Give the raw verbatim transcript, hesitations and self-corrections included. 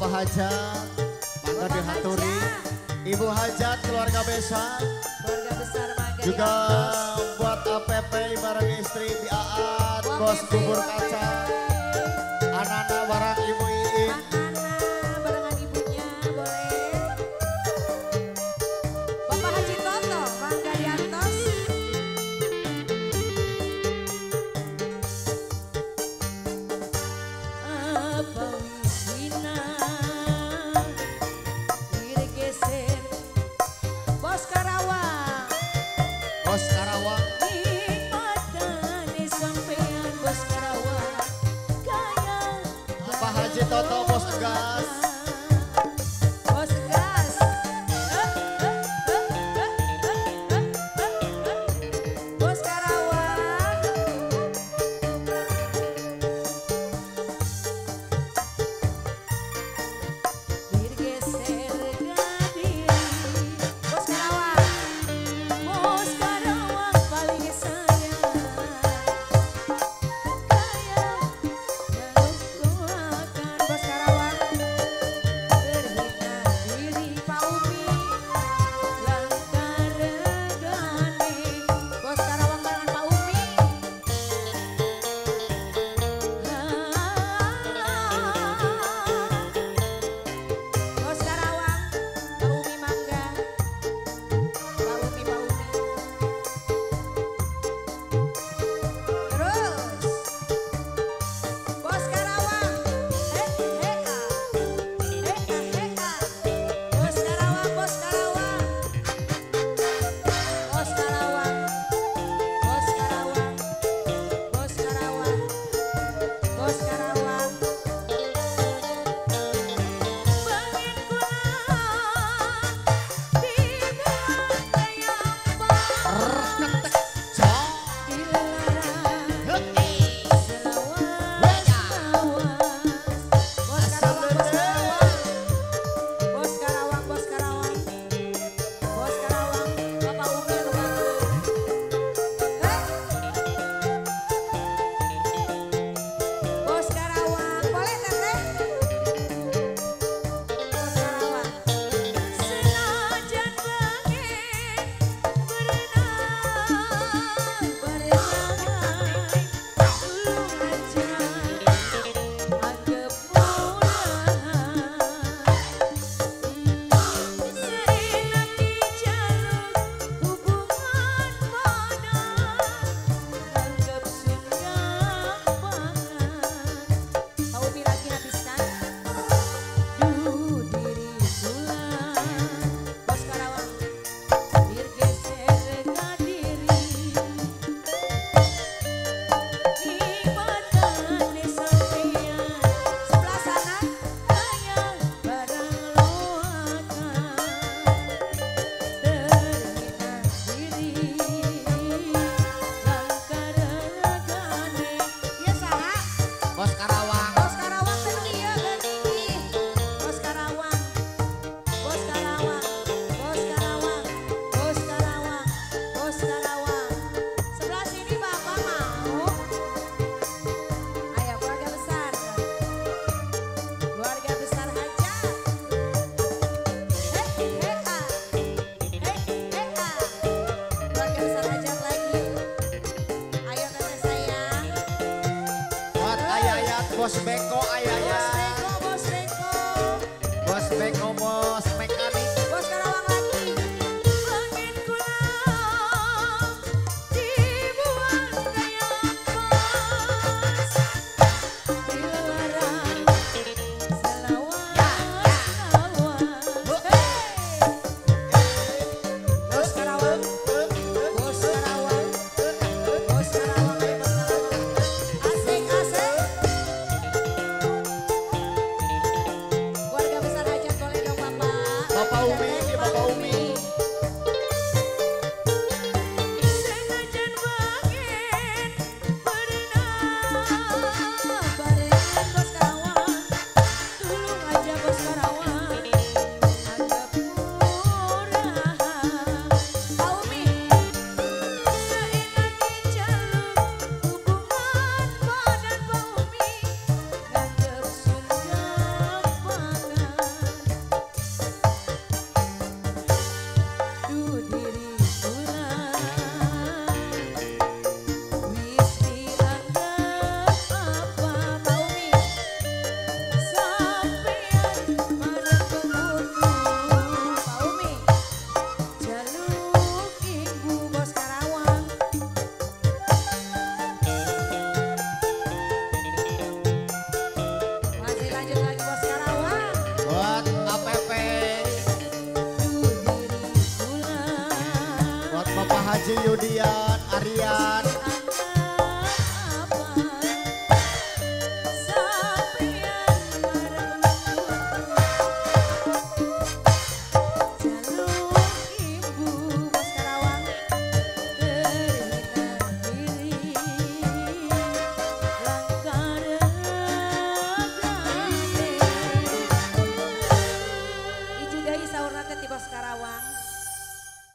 Bapak Hajat, mangga dihaturi. Ibu Hajat, keluarga besar. Keluarga besar mangga Juga diatur. buat A P P bareng istri di Aat, bos bubur kacang. Anana barang Ibu Iin. Anana barengan ibunya boleh. Bapak Haji Toto mangga diantos. Apa wisina dirgeser Bos Karawang. Bos Karawang. Nikmatane sampean Bos Karawang kaya Bapak Haji Toto, bos gas. Bos gas. Bos Karawang. Dirgeser gadiri Bos Karawang. Bos Karawang paling sayang kaya kuakan Bos Karawang berhina diri Pak Umi langkah regane Bos Karawang barengan Pak Umi. Bos Karawang Pak Umi mangga. Pak Umi Pak Umi. Terus Bos Karawang, he he a, he a he a, Bos Karawang, Bos Karawang, Bos Karawang, Bos Karawang, Bos Karawang, Bos Karawang. Bangin kulon dibuat kayak bang dilarang. Bos Karawang, Bos Karawang, Bos Karawang, Bos Karawang, Bapak Umi yang bantu. Bos Karawang, boleh teteh? Bos Karawang. Senajan bangin berenang berenang tulung aja anggap murahan. Seenak dijaluk hubungan badan anggap segampangan. Pak Umi lagi habiskan. Duh diri bulan Bos Karawang dirgeser gadiri nikmatane sampean sebelah sana kaya barang loakan terhina diri langkah regane ya saha Bos Karawang. Bos Karawang teh ieu geuning Bos Karawang. Bos Karawang. Bos Karawang. Bos Karawang. Bos Karawang. Sebelah sini Bapak mau. Ayo keluarga besar. Keluarga besar aja. Hei hei a. Hei hei a. Keluarga besar aja lagi. Ayo teteh sayang. Buat ayayat, bos Beko Bos ayayat. Reko, Bos Reko. Bos Beko, bos mekanik. Bos Karawang lagi. Bangin kulon dibuat kayak pas dilarang selawas-lawas. Hey! Bos Karawang, Bos Karawang, Bos Karawang, ayo Bos Karawang. Asik asik. Keluarga besar hajat boleh dong Bapak. Bapak Umi, ini Bapak Umi. Senajan bangin berenang barengan Bos Karawang tulung aja Bos Karawang anggap murahan. Pak Umi seenak dijaluk hubungan badan Pak Umi nganggep sun gampangan. Haji Yudian Aryan